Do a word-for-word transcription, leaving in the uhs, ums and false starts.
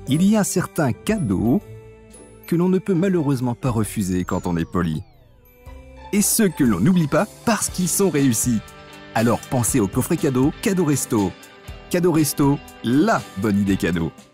Il y a certains cadeaux que l'on ne peut malheureusement pas refuser quand on est poli. Et ceux que l'on n'oublie pas parce qu'ils sont réussis. Alors pensez au coffret cadeau Cadeau Resto. Cadeau Resto, la bonne idée cadeau.